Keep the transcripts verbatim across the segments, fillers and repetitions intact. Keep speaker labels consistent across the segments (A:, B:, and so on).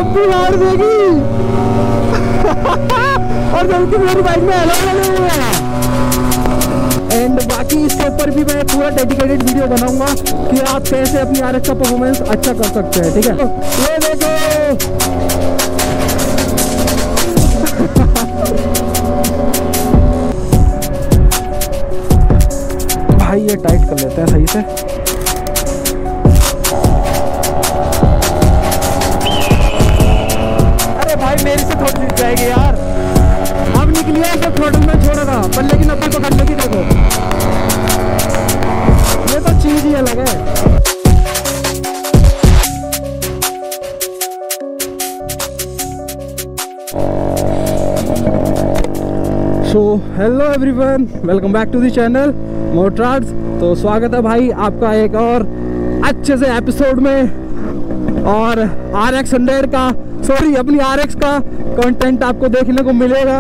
A: अब भी मार देगी। और जबकि मेरी बाइक में अलग लगे हुए हैं। एंड बाकी इसके ऊपर भी मैं पूरा डेडिकेटेड वीडियो बनाऊंगा कि आप कैसे अपनी आरएक्स का परफॉर्मेंस अच्छा कर सकते हैं। ठीक है, ये देखो भाई, ये टाइट कर लेते हैं सही से। अरे भाई मेरे से थोड़ी निकल जाएगी यार। अब निकली है जब थ्रोटल में छोड़ा था पर, लेकिन अब तो पकड़ लेगी। देखो ये तो चीज ही अलग है। So hello everyone, welcome back to the channel Motorars. तो स्वागत है भाई आपका एक और अच्छे से एपिसोड में। और आर एक्स हंड्रेड का सॉरी अपनी आर एक्स का कंटेंट आपको देखने को मिलेगा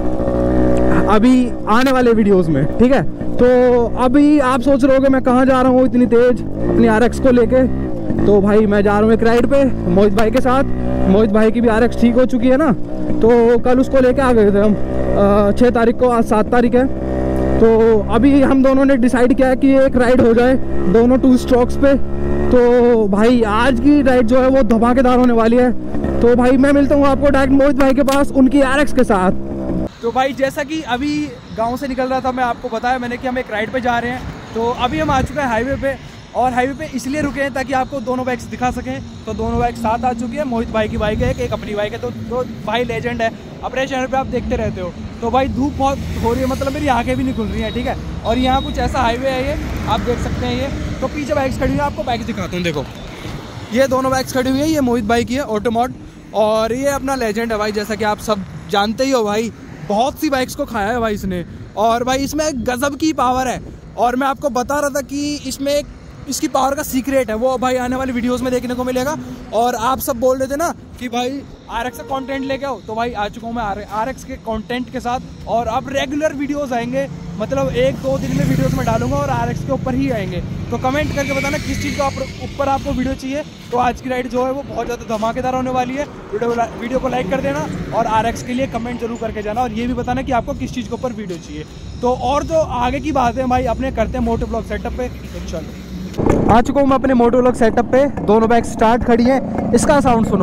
A: अभी आने वाले वीडियोस में। ठीक है, तो अभी आप सोच रहे होगे मैं कहाँ जा रहा हूँ इतनी तेज अपनी आर एक्स को लेके। तो भाई मैं जा रहा हूँ एक राइड पे मोहित भाई के साथ। मोहित भाई की भी आर एक्स ठीक हो चुकी है ना, तो कल उसको लेके आ गए थे हम छः तारीख को। आज सात तारीख है, तो अभी हम दोनों ने डिसाइड किया है कि एक राइड हो जाए दोनों टू स्ट्रोक्स पे। तो भाई आज की राइड जो है वो धमाकेदार होने वाली है। तो भाई मैं मिलता हूँ आपको डायरेक्ट मोहित भाई के पास उनकी आर एक्स के साथ। तो भाई जैसा कि अभी गांव से निकल रहा था, मैं आपको बताया मैंने कि हम एक राइड पे जा रहे हैं। तो अभी हम आ चुके हैं हाईवे पे, और हाईवे पे इसलिए रुके हैं ताकि आपको दोनों बाइक्स दिखा सकें। तो दोनों बाइक साथ आ चुकी है। मोहित भाई की बाइक है, एक अपनी बाइक है। तो, तो भाई लेजेंड है, अपने चैनल पे आप देखते रहते हो। तो भाई धूप बहुत हो रही है, मतलब मेरी आंखें भी नहीं खुल रही हैं। ठीक है, और यहाँ कुछ ऐसा हाईवे है, ये आप देख सकते हैं। ये तो पीछे बाइक्स खड़ी हुई है, आपको बाइक्स दिखाता हूँ। देखो ये दोनों बाइक्स खड़ी हुई है, ये मोहित भाई की है ऑटोमोड, और ये अपना लेजेंड है भाई। जैसा कि आप सब जानते ही हो भाई, बहुत सी बाइक्स को खाया है भाई इसने। और भाई इसमें गजब की पावर है, और मैं आपको बता रहा था कि इसमें एक इसकी पावर का सीक्रेट है, वो भाई आने वाली वीडियोस में देखने को मिलेगा। और आप सब बोल रहे थे ना कि भाई आरएक्स का कंटेंट लेके आओ, तो भाई आ चुका हूँ मैं आरएक्स के कंटेंट के साथ। और अब रेगुलर वीडियोस आएंगे, मतलब एक दो दिन में वीडियोस में डालूंगा और आरएक्स के ऊपर ही आएंगे। तो कमेंट करके बताना किस चीज़ का ऊपर आपको वीडियो चाहिए। तो आज की राइड जो है वो बहुत ज़्यादा धमाकेदार होने वाली है। वीडियो वीडियो को लाइक कर देना और आरएक्स के लिए कमेंट जरूर करके जाना, और ये भी बताना कि आपको किस चीज़ के ऊपर वीडियो चाहिए। तो और जो आगे की बात है भाई अपने करते हैं मोटो ब्लॉग सेटअप पे। तो चलो आ चुका हूँ मैं अपने मोटो ब्लॉग सेटअप पे। दोनों बाइक स्टार्ट खड़ी हैं, इसका साउंड सुनो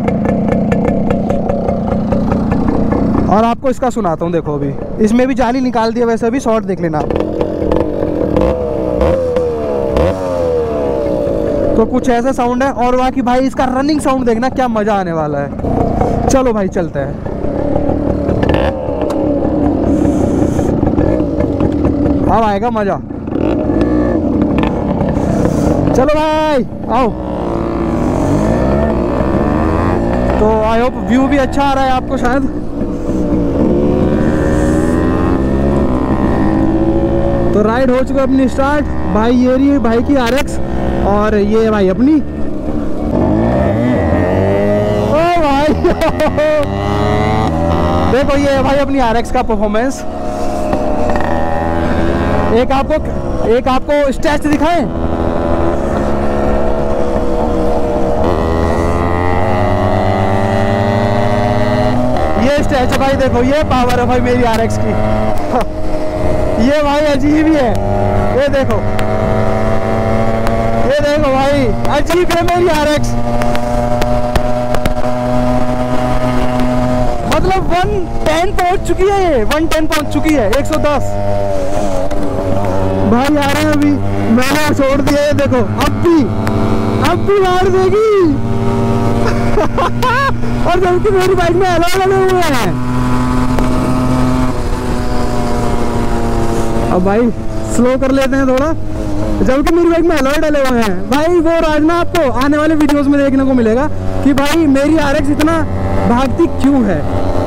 A: और आपको इसका सुनाता हूँ। देखो अभी इसमें भी जाली निकाल दिया, वैसे भी शॉर्ट देख लेना। तो कुछ ऐसा साउंड है, और बाकी भाई इसका रनिंग साउंड देखना, क्या मजा आने वाला है। चलो भाई चलते हैं। अब आएगा मजा। चलो भाई आओ। तो आई होप व्यू भी अच्छा आ रहा है आपको शायद। तो राइड हो चुका अपनी स्टार्ट। भाई ये रही भाई की आरएक्स, और ये भाई अपनी। ओ भाई देखो ये भाई अपनी आरएक्स का परफॉर्मेंस। एक आपको एक आपको स्टैच दिखाएं। ये स्टैच भाई देखो, ये पावर है भाई मेरी आरएक्स की। ये भाई अजीब ही है, ये देखो ये देखो भाई अजीब है मेरी आरएक्स। मतलब वन टेन पहुंच चुकी है, ये वन टेन पहुंच चुकी है, एक सौ दस भाई आ रहे हैं अभी। मैंने छोड़ दिया है, देखो अब भी अब भी मार देगी। और जबकि मेरी बाइक में अलग लगे हुए हैं। अब भाई स्लो कर लेते हैं थोड़ा, जबकि मेरी बाइक में अलर्ट डले हुए हैं। भाई वो राजना आपको आने वाले वीडियोस में देखने को मिलेगा कि भाई मेरी आरएक्स इतना भागती क्यों है।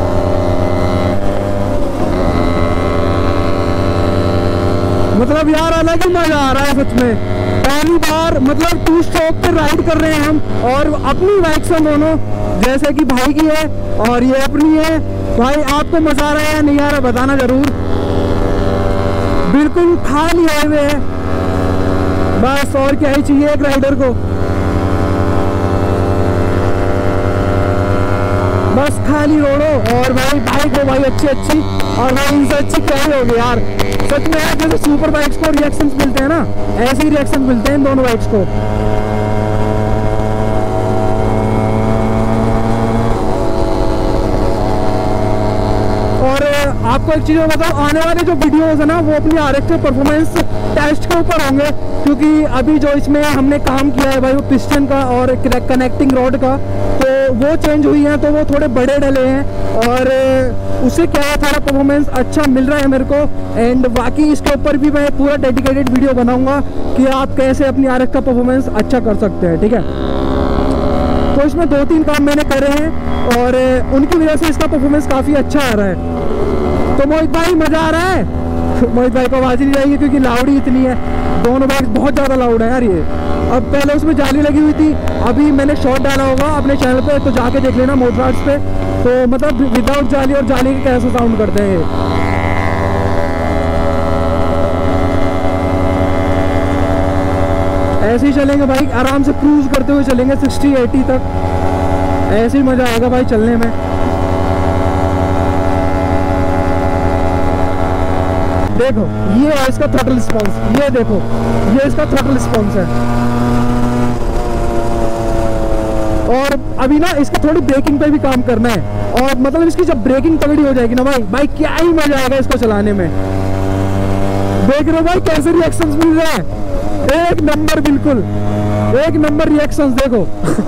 A: मतलब यार अलग ही मजा आ रहा है सच में। पहली बार मतलब टू स्ट्रोक पे राइड कर रहे हैं हम, और अपनी बाइक से दोनों, जैसे कि भाई की है और ये अपनी है। भाई आपको मजा आ रहा है या नहीं आ रहा बताना जरूर। बिल्कुल खाली हाईवे है, बस और क्या ही चाहिए एक राइडर को। बस खाली रोडो और भाई बाइक हो भाई अच्छी अच्छी, और भाई इनसे अच्छी क्या ही होगी यार। सच में यार जैसे सुपर बाइक्स को रिएक्शंस मिलते हैं ना, ऐसे ही रिएक्शन मिलते हैं इन दोनों बाइक्स को। और आपको एक चीज बताओ, आने वाले जो वीडियोस है ना वो अपनी आर एक्स के परफॉर्मेंस टेस्ट के ऊपर होंगे, क्योंकि अभी जो इसमें हमने काम किया है भाई वो पिस्टन का और कनेक्टिंग रॉड का, तो वो चेंज हुई है, तो वो थोड़े बड़े डले हैं और उससे क्या है थोड़ा परफॉर्मेंस अच्छा मिल रहा है मेरे को। एंड बाकी इसके ऊपर भी मैं पूरा डेडिकेटेड वीडियो बनाऊंगा कि आप कैसे अपनी आर एक्स का परफॉर्मेंस अच्छा कर सकते हैं, ठीक है। तो इसमें दो तीन काम मैंने करे हैं और उनकी वजह से इसका परफॉर्मेंस काफ़ी अच्छा आ रहा है। तो मोहित भाई मज़ा आ रहा है? मोहित भाई को आवाज़ नहीं जाएगी क्योंकि लाउड ही इतनी है, दोनों बाइक बहुत ज़्यादा लाउड है यार ये। अब पहले उसमें जाली लगी हुई थी, अभी मैंने शॉर्ट डाला होगा अपने चैनल पे, तो जाके देख लेना मोटरार्ड्स पे, तो मतलब विदाउट जाली और जाली के कैसे साउंड करते हैं ये। ऐसे ही चलेंगे भाई, आराम से क्रूज करते हुए चलेंगे सिक्सटी एटी तक, ऐसे ही मज़ा आएगा भाई चलने में। देखो ये है इसका थ्रॉटल रिस्पॉन्स, ये देखो ये इसका थ्रॉटल रिस्पॉन्स है। और अभी ना इसका थोड़ी ब्रेकिंग पे भी काम करना है, और मतलब इसकी जब ब्रेकिंग तगड़ी हो जाएगी ना भाई भाई क्या ही मजा आएगा इसको चलाने में। देख रहे हो भाई कैसे रिएक्शंस मिल रहे हैं, एक नंबर, बिल्कुल एक नंबर रिएक्शंस देखो।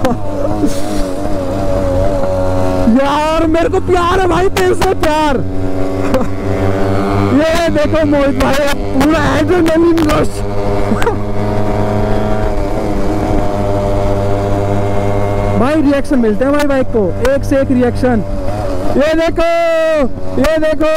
A: यार मेरे को प्यार है भाई तेरे से, प्यार। ये देखो मोहित भाई पूरा एड्रेनलिन रश। भाई रिएक्शन मिलते हैं भाई बाइक को, एक से एक रिएक्शन। ये देखो ये देखो।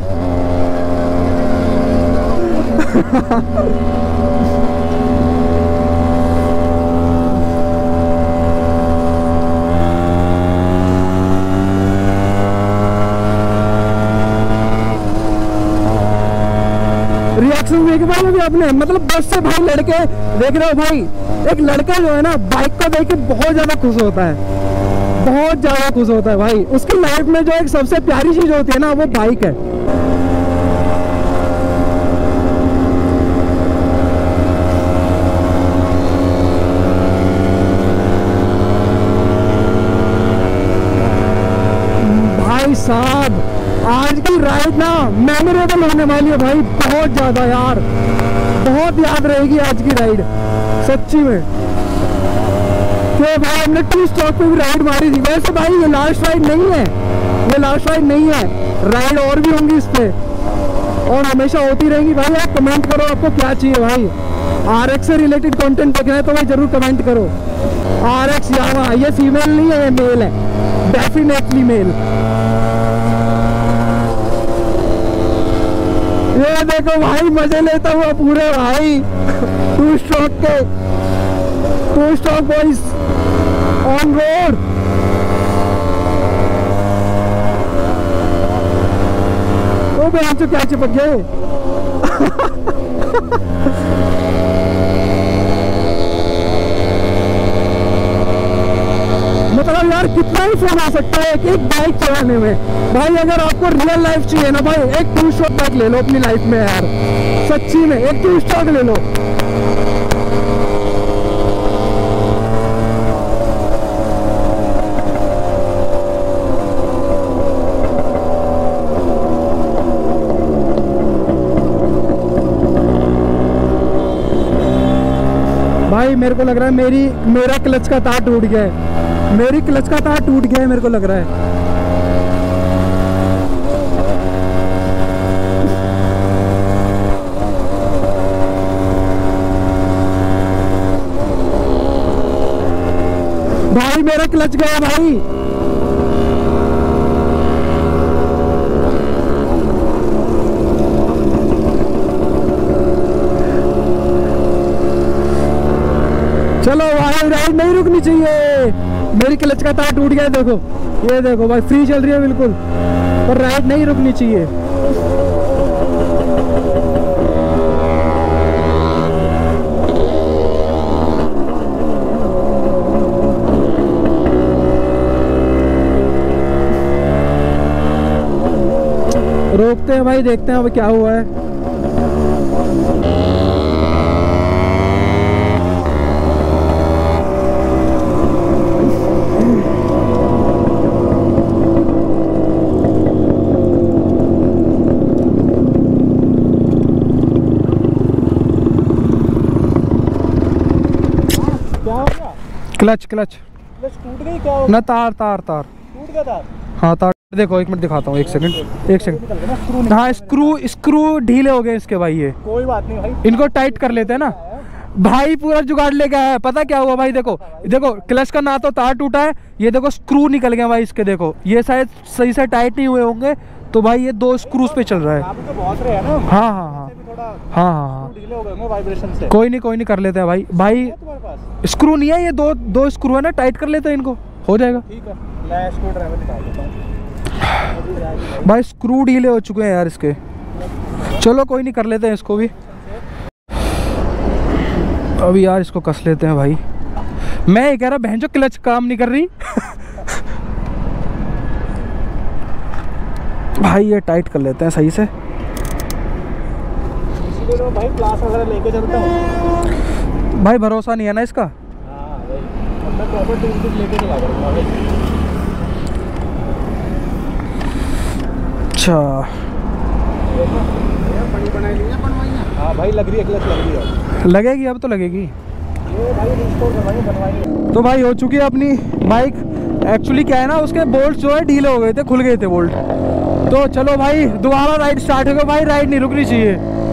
A: रिएक्शन देखे भाई अभी आपने, मतलब बस से भाई लड़के देख रहे हो भाई, एक लड़का जो है ना बाइक को देख के बहुत ज्यादा खुश होता है, बहुत ज्यादा खुश होता है भाई। उसकी लाइफ में जो एक सबसे प्यारी चीज होती है ना वो बाइक है। भाई साहब आज की राइड ना मेमोरेबल होने वाली है भाई, बहुत ज्यादा यार, बहुत याद रहेगी आज की राइड सच्ची में। तो भाई हमने टू स्टॉक पे भी राइड मारी थी। वैसे भाई ये लास्ट राइड नहीं है, ये लास्ट राइड नहीं है, राइड और भी होंगी इस पे और हमेशा होती रहेंगी भाई। आप कमेंट करो आपको क्या चाहिए भाई, आर एक्स से रिलेटेड कंटेंट देखना है तो भाई जरूर कमेंट करो। आर एक्स यामा, ये फीमेल नहीं है, ये मेल है, डेफिनेटली मेल। ये देखो भाई मजे लेता हुआ पूरे भाई टू स्ट्रोक के, two stroke boys on road. ओ भाई आप क्या चिपक गए। मतलब यार कितना ही फोन आ सकता है एक बाइक चलाने में भाई। अगर आपको रियल लाइफ चाहिए ना भाई, एक टू स्ट्रोक बाइक ले लो अपनी लाइफ में यार, सच्ची में एक टू स्ट्रोक ले लो। भाई मेरे को लग रहा है मेरी मेरा क्लच का तार टूट गया है, मेरी क्लच का तार टूट गया है मेरे को लग रहा है। भाई मेरा क्लच गया भाई। चलो भाई राइड नहीं रुकनी चाहिए, मेरी क्लच का तार टूट गया। देखो ये देखो भाई फ्री चल रही है बिल्कुल, पर राइड नहीं रुकनी चाहिए। रोकते हैं भाई, देखते हैं अब क्या हुआ है। क्लच क्लच
B: क्लच टूट गई क्या?
A: ना तार तार तार
B: टूट गया तार।
A: हाँ तार, देखो एक मिनट दिखाता हूँ, एक सेकंड एक सेकंड। हाँ स्क्रू स्क्रू ढीले हो गए इसके भाई। ये
B: कोई बात नहीं भाई,
A: इनको टाइट कर लेते हैं ना भाई। पूरा जुगाड़ लेके आया है। पता क्या हुआ भाई, देखो देखो क्लच का ना तो तार टूटा है, ये देखो स्क्रू निकल गया भाई इसके। देखो ये शायद सही से टाइट नहीं हुए होंगे, तो भाई ये दो स्क्रूज पे चल रहा है।
B: तो बहुत रहे हैं ना।
A: हाँ हाँ हाँ हाँ हाँ
B: ढीले हो गए वाइब्रेशन से।
A: कोई नहीं कोई नहीं, कर लेते हैं भाई। भाई स्क्रू नहीं है, ये दो दो स्क्रू है ना, टाइट कर लेते हैं इनको, हो जाएगा।
B: ठीक है, मैं स्क्रू ड्राइवर निकाल देता हूं
A: भाई। स्क्रू ढीले हो चुके हैं यार इसके। चलो कोई नहीं, कर लेते हैं इसको भी अभी यार। इसको कस लेते हैं भाई। मैं ये कह रहा बहन जो क्लच काम नहीं कर रही भाई ये टाइट कर लेते हैं सही से।
B: इसलिए तो भाई क्लास वगैरह लेके चलता हूं
A: भाई, भरोसा नहीं है ना इसका।
B: हाँ भाई, अब मैं प्रॉपर टूल लेके चला करूंगा भाई।
A: अच्छा
B: बड़ी बनाई ली है, बनवाई। हाँ भाई लग रही है, क्लच लग रही है।
A: लगेगी अब तो लगेगी।
B: ये भाई रिस्टोर करवाई बनवाई।
A: तो भाई हो चुकी है अपनी बाइक। एक्चुअली क्या है ना, उसके बोल्ट जो है ढीले हो गए थे, खुल गए थे बोल्ट। तो चलो भाई दोबारा राइड स्टार्ट हो गया भाई। राइड नहीं रुकनी चाहिए।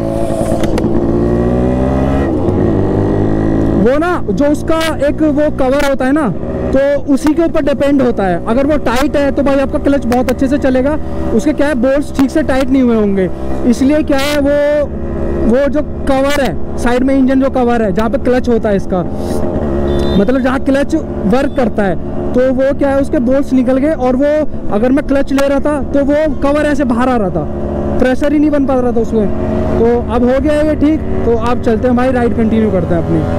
A: वो ना जो उसका एक वो कवर होता है ना, तो उसी के ऊपर डिपेंड होता है। अगर वो टाइट है तो भाई आपका क्लच बहुत अच्छे से चलेगा। उसके क्या है, बोल्ट्स ठीक से टाइट नहीं हुए होंगे, इसलिए क्या है वो वो जो कवर है साइड में, इंजन जो कवर है जहाँ पे क्लच होता है इसका, मतलब जहाँ क्लच वर्क करता है, तो वो क्या है उसके बोल्ट्स निकल गए। और वो अगर मैं क्लच ले रहा था तो वो कवर ऐसे बाहर आ रहा था, प्रेशर ही नहीं बन पा रहा था उसमें। तो अब हो गया है ये ठीक। तो अब चलते हैं भाई, राइड कंटिन्यू करते हैं अपनी।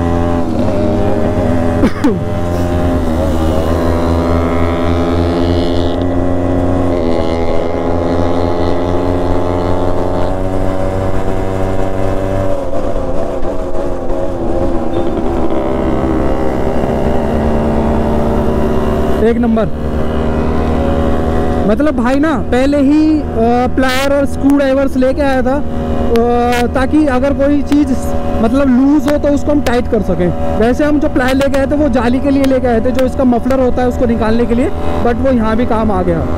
A: एक नंबर। मतलब भाई ना पहले ही प्लायर और स्क्रू ड्राइवर्स लेके आया था, ताकि अगर कोई चीज़ मतलब लूज हो तो उसको हम टाइट कर सकें। वैसे हम जो प्लायर लेके आए थे वो जाली के लिए लेके आए थे, जो इसका मफलर होता है उसको निकालने के लिए, बट वो यहाँ भी काम आ गया।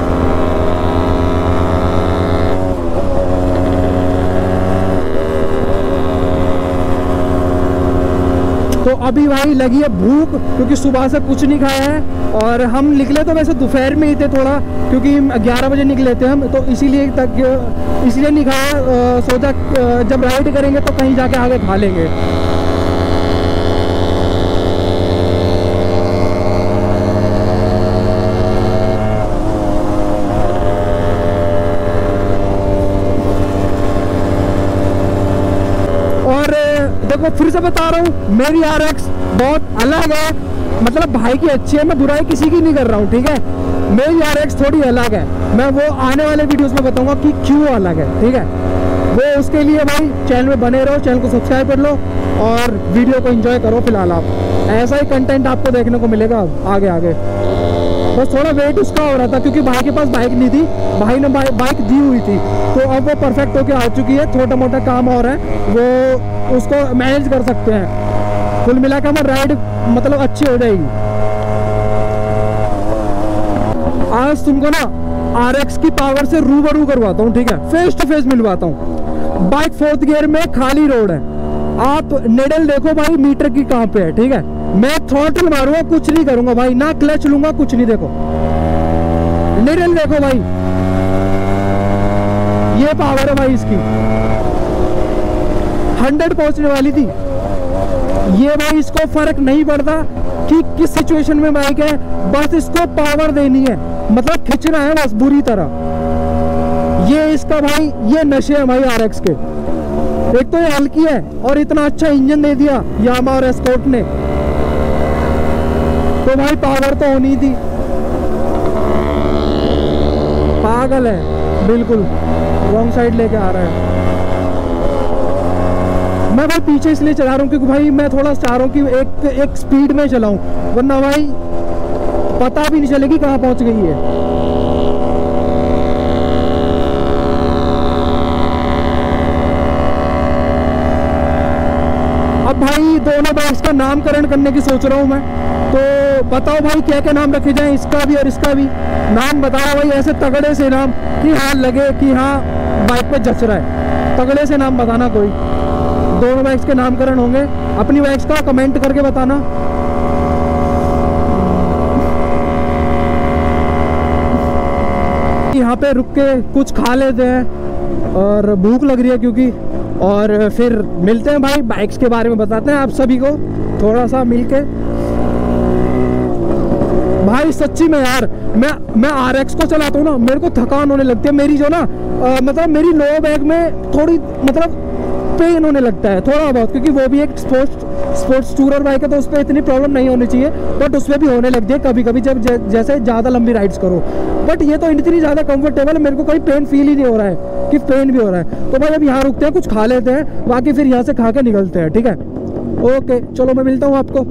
A: तो अभी भाई लगी है भूख, क्योंकि सुबह से कुछ नहीं खाया है। और हम निकले तो वैसे दोपहर में ही थे थोड़ा, क्योंकि ग्यारह बजे निकले थे हम, तो इसीलिए तक इसलिए नहीं खाया। सोचा जब राइड करेंगे तो कहीं जाके आगे खा लेंगे। देखो फिर से बता रहा हूँ, मेरी आर एक्स बहुत अलग है। मतलब भाई की अच्छी है, मैं बुराई किसी की नहीं कर रहा हूँ, ठीक है। मेरी आर एक्स थोड़ी अलग है, मैं वो आने वाले वीडियोस में बताऊंगा कि क्यों अलग है, ठीक है। वो उसके लिए भाई चैनल में बने रहो, चैनल को सब्सक्राइब कर लो और वीडियो को एंजॉय करो। फिलहाल आप ऐसा ही कंटेंट आपको देखने को मिलेगा आगे आगे। बस थोड़ा वेट उसका हो रहा था, क्योंकि भाई के पास बाइक नहीं थी, भाई ने बाइक दी हुई थी, तो अब वो परफेक्ट होके आ चुकी है। छोटा मोटा काम और है, वो उसको मैनेज कर सकते हैं। कुल मिलाकर हमारी राइड मतलब अच्छी हो जाएगी। आज तुमको ना आर एक्स की पावर से रूबरू करवाता हूँ, ठीक है, फेस टू फेस मिलवाता हूँ। बाइक फोर्थ गियर में खाली रोड है, आप नेडल देखो भाई मीटर की कहाँ पे है, ठीक है। मैं थ्रॉटल मारूंगा, कुछ नहीं करूंगा भाई, ना क्लच लूंगा, कुछ नहीं। देखो निडल देखो भाई, ये पावर है भाई इसकी। हंड्रेड पहुंचने वाली थी ये भाई। इसको फर्क नहीं पड़ता कि किस सिचुएशन में बाइक है, बस इसको पावर देनी है, मतलब खींचना है बस बुरी तरह। ये इसका भाई ये नशे है भाई आर एक्स के। एक तो ये हल्की है और इतना अच्छा इंजन दे दिया यामा और एस्कॉर्ट ने, तो भाई पावर तो होनी थी। पागल है। बिल्कुल रॉन्ग साइड लेके आ रहा है। मैं भाई पीछे इसलिए चला रहा हूँ क्योंकि भाई मैं थोड़ा चाह रहा हूँ कि एक एक स्पीड में चलाऊं, वरना भाई पता भी नहीं चलेगी कहाँ पहुँच गई है। अब भाई दोनों बाइक्स का नामकरण करने की सोच रहा हूँ मैं, तो बताओ भाई क्या क्या नाम रखे जाएं, इसका भी और इसका भी। नाम बताओ भाई ऐसे तगड़े से नाम कि हाँ लगे कि हाँ बाइक पे जच रहा है, तगड़े से नाम बताना कोई। दोनों बाइक्स के नामकरण होंगे, अपनी बाइक्स का कमेंट करके बताना। यहाँ पे रुक के कुछ खा लेते हैं और भूख लग रही है क्योंकि, और फिर मिलते हैं भाई, बाइक्स के बारे में बताते हैं आप सभी को थोड़ा सा मिलके। भाई सच्ची में यार मैं मैं आर एक्स को चलाता हूँ ना, मेरे को थकान होने लगती है। मेरी जो ना आ, मतलब मेरी लो बैग में थोड़ी मतलब पेन होने लगता है थोड़ा बहुत, क्योंकि वो भी एक स्पोर्ट्स स्पोर्ट्स टूरर बाइक है, तो उस पर इतनी प्रॉब्लम नहीं होनी चाहिए, बट उस पर भी होने लगती है कभी कभी जब जैसे ज़्यादा लंबी राइड्स करो। बट ये तो इतनी ज़्यादा कंफर्टेबल है, मेरे को कोई पेन फील ही नहीं हो रहा है कि पेन भी हो रहा है। तो भाई अब यहाँ रुकते हैं, कुछ खा लेते हैं, बाकी फिर यहाँ से खा के निकलते हैं, ठीक है? ओके चलो मैं मिलता हूँ आपको।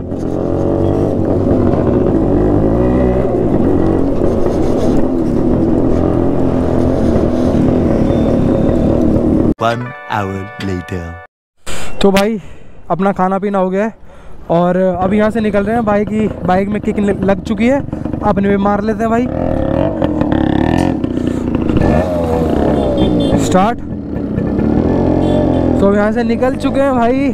C: One hour later.
A: तो भाई अपना खाना पीना हो गया है और अब यहाँ से निकल रहे हैं। बाइक की बाइक में किक लग चुकी है, अपने भी मार लेते हैं भाई। स्टार्ट। तो यहाँ से निकल चुके हैं भाई।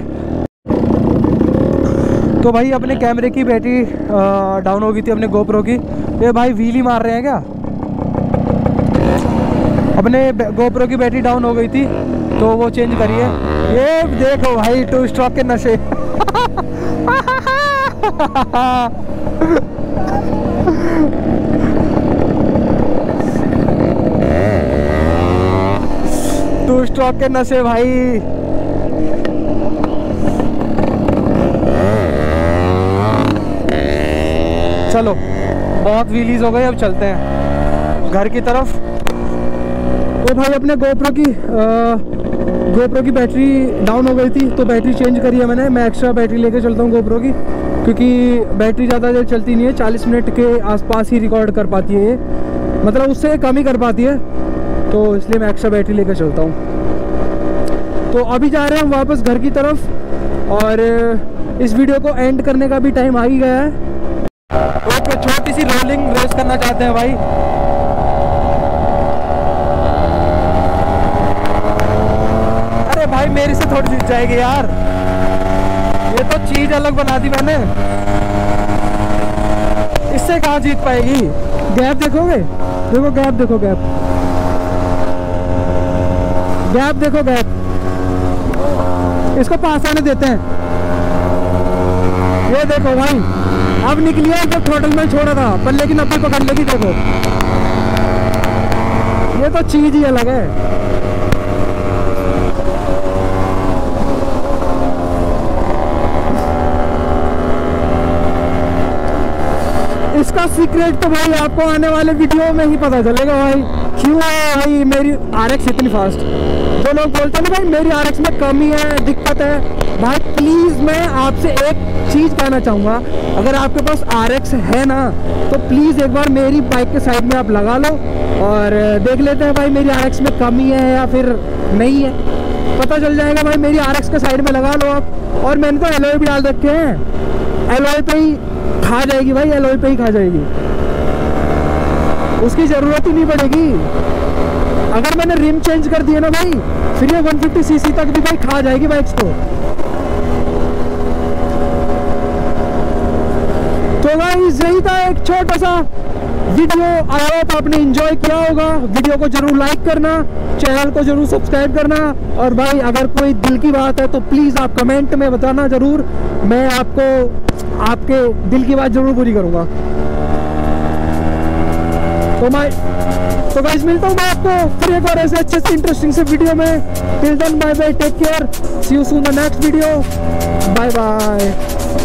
A: तो भाई अपने कैमरे की बैटरी डाउन हो गई थी, अपने गोप्रो की। ये भाई व्हील ही मार रहे हैं क्या? अपने गोप्रो की बैटरी डाउन हो गई थी तो वो चेंज करिए। ये देखो भाई टू स्ट्रोक के नशे। टू स्ट्रोक के नशे भाई। चलो बहुत व्हीलीज हो गए, अब चलते हैं घर की तरफ। तो भाई अपने गोप्रो की गोप्रो की बैटरी डाउन हो गई थी तो बैटरी चेंज करी है मैंने। मैं एक्स्ट्रा बैटरी लेके चलता हूँ गोप्रो की, क्योंकि बैटरी ज़्यादा देर चलती नहीं है, चालीस मिनट के आसपास ही रिकॉर्ड कर पाती है ये, मतलब उससे कम ही कर पाती है, तो इसलिए मैं एक्स्ट्रा बैटरी लेकर चलता हूँ। तो अभी जा रहे हैं हम वापस घर की तरफ, और इस वीडियो को एंड करने का भी टाइम आ ही गया है। ओके छोटी सी रोलिंग रेस करना चाहते हैं भाई। भाई मेरी से थोड़ी जीत जाएगी यार, ये तो चीज अलग बना दी मैंने, इससे कहाँ जीत पाएगी। गैप देखोगे, देखो गैप, देखो गैप, गैप देखो गैप। इसको पास आने देते हैं। ये देखो भाई अब निकली है, जब थ्रोटल में छोड़ा था पर लेकिन अब भी पकड़ लेगी। देखो ये तो चीज ही अलग है। इसका सीक्रेट तो भाई आपको आने वाले वीडियो में ही पता चलेगा भाई, क्यों है भाई मेरी आर एक्स इतनी फास्ट। जो लोग बोलते हैं ना भाई मेरी आर एक्स में कमी है, दिक्कत है, भाई प्लीज़ मैं आपसे एक चीज़ कहना चाहूँगा, अगर आपके पास आर एक्स है ना तो प्लीज़ एक बार मेरी बाइक के साइड में आप लगा लो और देख लेते हैं भाई मेरी आर एक्स में कमी है या फिर नहीं है, पता चल जाएगा भाई। मेरी आर एक्स के साइड में लगा लो आप। और मैंने तो एलॉय भी डाल रखे हैं, एलॉय पे ही खा जाएगी भाई, एलॉय पे ही खा जाएगी, उसकी ज़रूरत ही नहीं पड़ेगी। अगर मैंने रिम चेंज कर दिया ना भाई, फिर ये वन फिफ्टी सीसी तक भी भाई खा जाएगी बाइक्स को। तो भाई यही था एक छोटा सा वीडियो, आई होप आपने एंजॉय किया होगा। वीडियो को जरूर लाइक करना, चैनल को जरूर सब्सक्राइब करना, और भाई अगर कोई दिल की बात है तो प्लीज़ आप कमेंट में बताना ज़रूर, मैं आपको आपके दिल की बात जरूर पूरी करूँगा। तो मैं तो गाइस मिलता हूँ मैं आपको फिर एक और ऐसे अच्छे से इंटरेस्टिंग से वीडियो में। Till then bye bye, take care, see you soon the next video, bye bye.